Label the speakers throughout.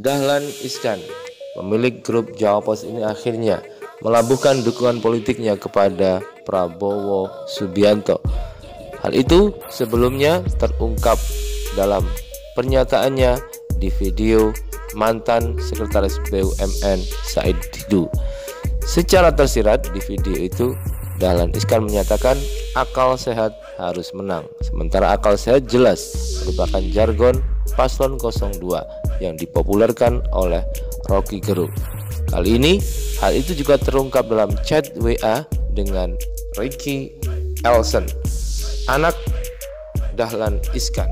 Speaker 1: Dahlan Iskan, pemilik grup Jawa Pos ini akhirnya melabuhkan dukungan politiknya kepada Prabowo Subianto. Hal itu sebelumnya terungkap dalam pernyataannya di video mantan Sekretaris BUMN Said Didu. Secara tersirat di video itu, Dahlan Iskan menyatakan akal sehat harus menang. Sementara akal sehat jelas merupakan jargon paslon 02 yang dipopulerkan oleh Rocky Gerung. Kali ini hal itu juga terungkap dalam chat WA dengan Ricky Elson, anak Dahlan Iskan.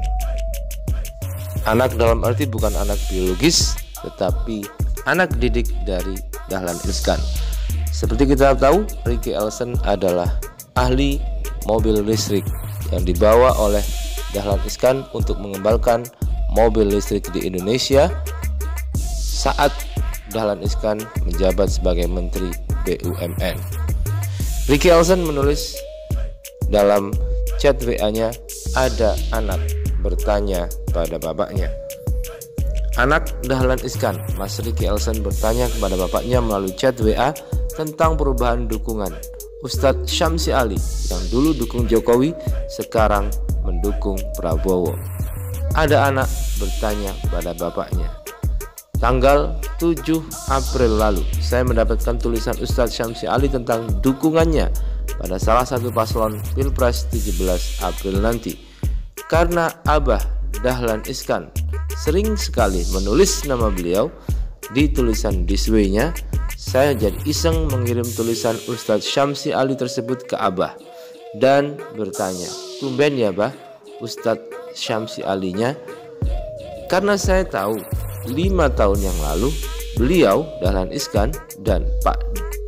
Speaker 1: Anak dalam arti bukan anak biologis, tetapi anak didik dari Dahlan Iskan. Seperti kita tahu, Ricky Elson adalah ahli mobil listrik yang dibawa oleh Dahlan Iskan untuk mengembangkan mobil listrik di Indonesia saat Dahlan Iskan menjabat sebagai Menteri BUMN. Ricky Elson menulis dalam chat WA-nya, ada anak bertanya pada bapaknya. Anak Dahlan Iskan, Mas Ricky Elson, bertanya kepada bapaknya melalui chat WA tentang perubahan dukungan Ustadz Syamsi Ali yang dulu dukung Jokowi, sekarang mendukung Prabowo. Ada anak bertanya pada bapaknya. Tanggal 7 April lalu, saya mendapatkan tulisan Ustadz Syamsi Ali tentang dukungannya pada salah satu paslon Pilpres 17 April nanti. Karena Abah Dahlan Iskan sering sekali menulis nama beliau di tulisan disway-nya, saya jadi iseng mengirim tulisan Ustadz Syamsi Ali tersebut ke Abah dan bertanya, tumben ya Bah Ustadz Syamsi Alinya? Karena saya tahu 5 tahun yang lalu beliau Dahlan Iskan dan Pak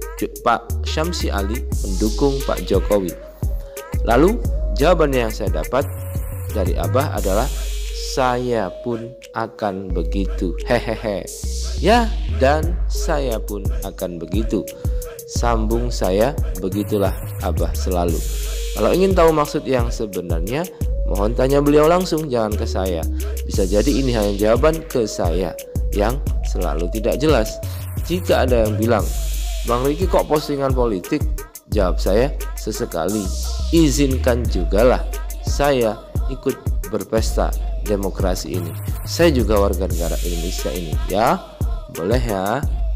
Speaker 1: Syamsi Ali mendukung Pak Jokowi. Lalu jawabannya yang saya dapat dari Abah adalah, saya pun akan begitu, hehehe. Ya, dan saya pun akan begitu, sambung saya. Begitulah Abah selalu. Kalau ingin tahu maksud yang sebenarnya, mohon tanya beliau langsung, jangan ke saya. Bisa jadi ini hanya jawaban ke saya yang selalu tidak jelas. Jika ada yang bilang, Bang Ricky kok postingan politik? Jawab saya, sesekali izinkan jugalah saya ikut berpesta demokrasi ini. Saya juga warga negara Indonesia ini, ya boleh ya.